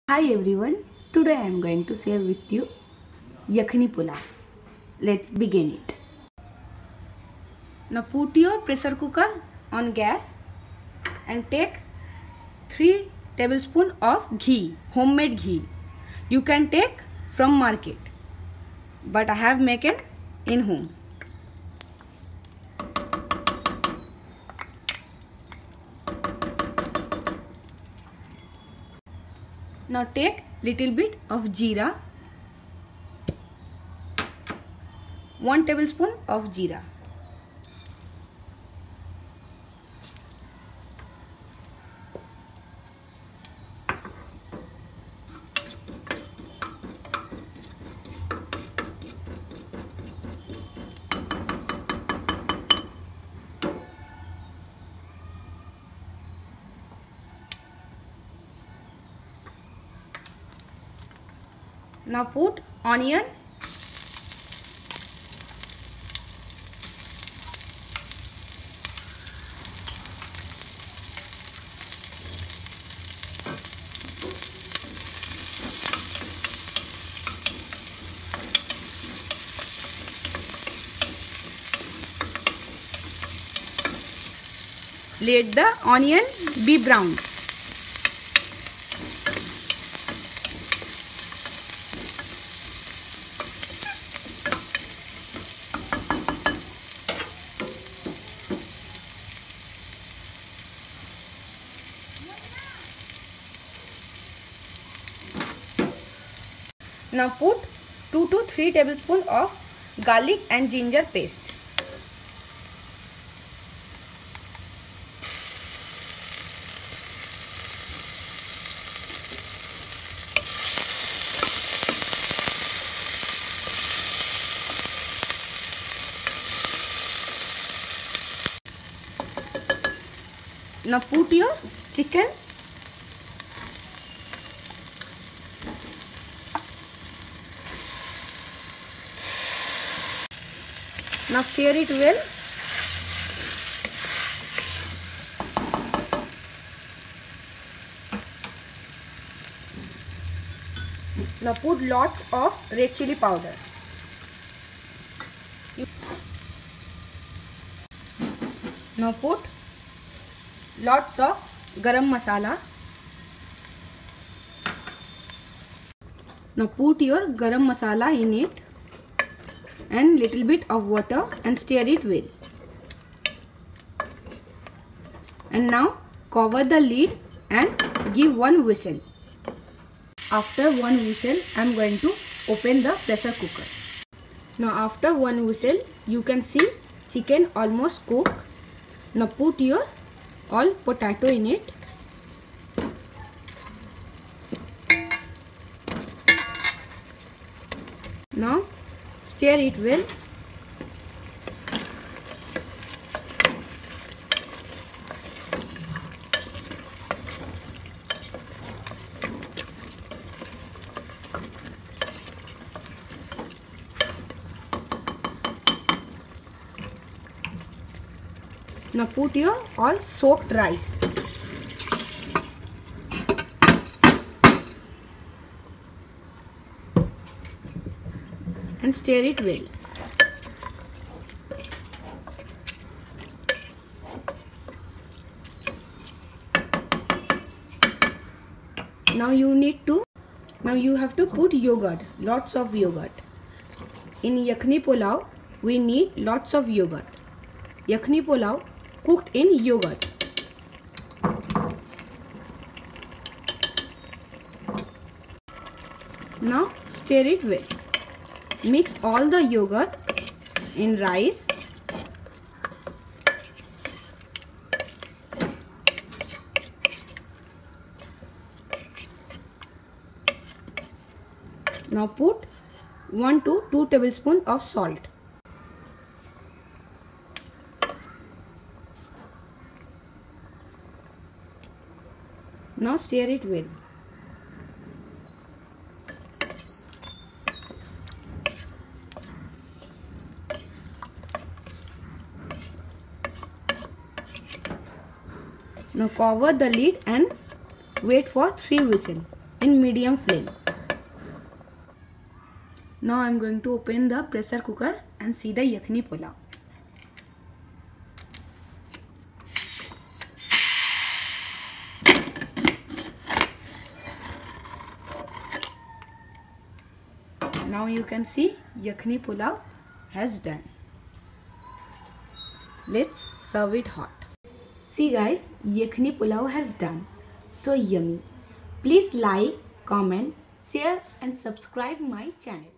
Hi everyone, today I am going to share with you Yakhni Pulao. Let's begin it. Now put your pressure cooker on gas and take 3 tablespoons of ghee, homemade ghee. You can take from market, but I have made it in home. Now take little bit of jeera, 1 tablespoon of jeera. Now put onion, let the onion be brown. Now put 2 to 3 tablespoons of garlic and ginger paste. Now put your chicken. Now stir it well. Now put lots of red chili powder. Now put lots of garam masala. Now put your garam masala in it and little bit of water and stir it well. And now cover the lid and give 1 whistle. After 1 whistle, I am going to open the pressure cooker. Now after 1 whistle, you can see chicken almost cooked. Now put your all potato in it. Now stir it well. Now put your all soaked rice. And stir it well. Now you have to put yogurt, lots of yogurt. In Yakhni Pulao, we need lots of yogurt. Yakhni Pulao cooked in yogurt. Now stir it well. Mix all the yogurt in rice. Now put 1 to 2 tablespoons of salt. Now stir it well. Now cover the lid and wait for 3 whistles. in medium flame. Now I am going to open the pressure cooker and see the yakhni pulao. Now you can see yakhni pulao has done. Let's serve it hot. See guys, yakhni pulao has done. So yummy. Please like, comment, share and subscribe my channel.